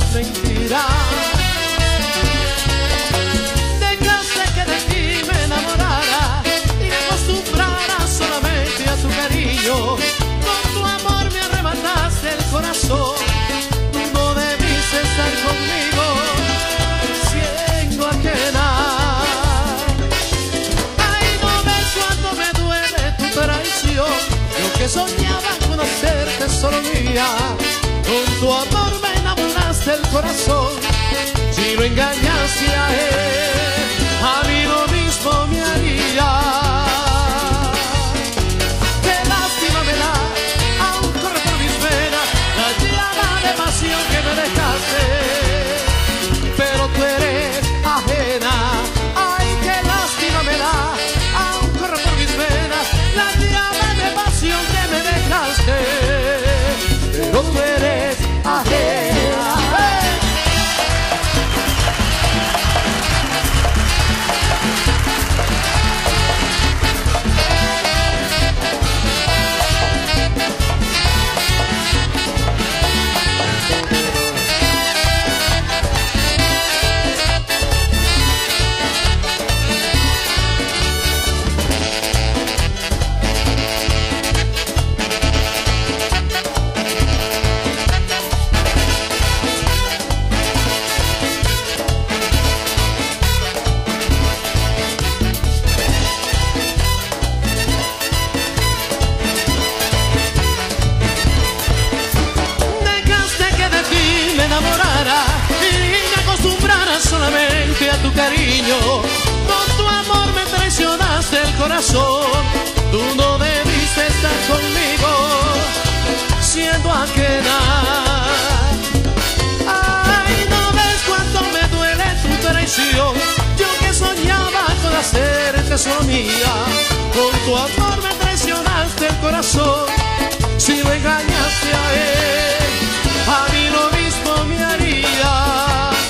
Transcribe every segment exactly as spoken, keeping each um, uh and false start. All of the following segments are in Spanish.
mentira. Dejaste que de ti me enamorara y me acostumbrara solamente a tu cariño. Con tu amor me arrebataste el corazón. Tú no debiste estar conmigo siendo ajena. Ay, no ves cuánto me duele tu traición. Yo que soñaba con hacerte solo mía. Con tu amor me enamoraste el corazón. Si lo engañaste a él, a mí lo mismo me haría. Qué lástima me da, aún corre por mis venas la llama de pasión que me dejaste. Pero tú eres ajena. Ay, qué lástima me da, aún corre por mis venas la llama de pasión que me dejaste. Pero tú eres ajena. ¡Hey! Solamente a tu cariño, con tu amor me traicionaste el corazón. Tú no debiste estar conmigo siendo ajena. Ay, no ves cuánto me duele tu traición. Yo que soñaba con hacerte solo mía. Con tu amor me traicionaste el corazón. Si lo engañaste a él, a mí lo mismo me haría.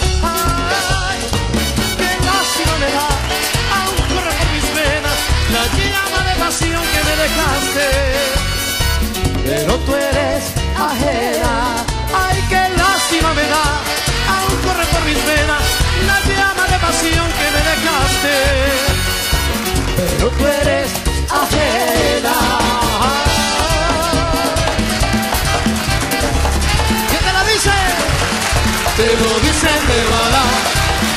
La llama de pasión que me dejaste, pero tú eres ajena. Ay, qué lástima me da, aún corre por mis venas la llama de pasión que me dejaste, pero tú eres ajena. ¿Quién te la dice? Te lo dice de verdad.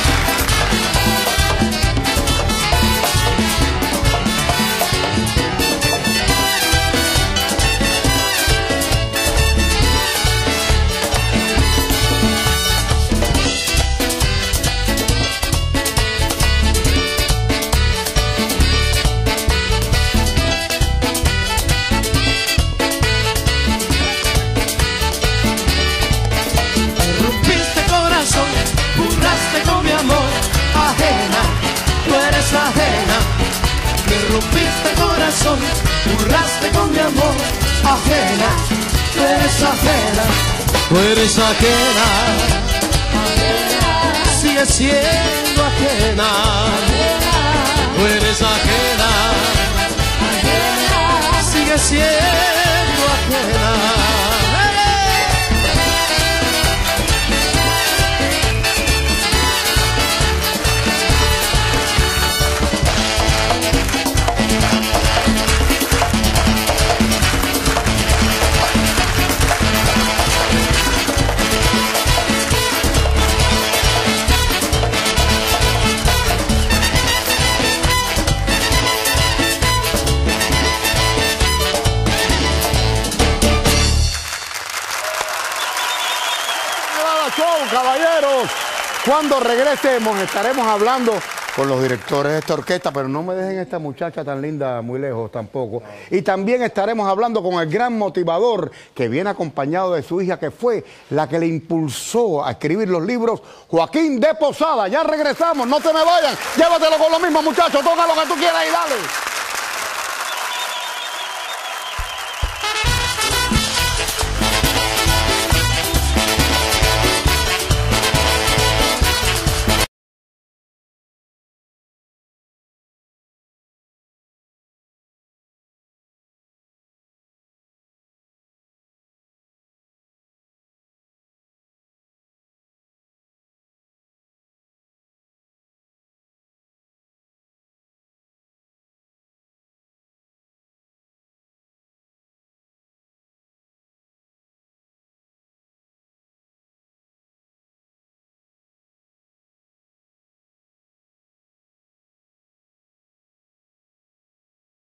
Rompiste corazón, burlaste con mi amor, ajena, tú eres ajena, tú eres ajena, ajena. Sigue siendo ajena, ajena. Tú eres ajena, ajena. Sigue siendo ajena. Caballeros, cuando regresemos estaremos hablando con los directores de esta orquesta, pero no me dejen esta muchacha tan linda muy lejos tampoco. Y también estaremos hablando con el gran motivador que viene acompañado de su hija, que fue la que le impulsó a escribir los libros, Joaquín de Posada. Ya regresamos, no te me vayan, llévatelo con lo mismo, muchachos, toca lo que tú quieras y dale.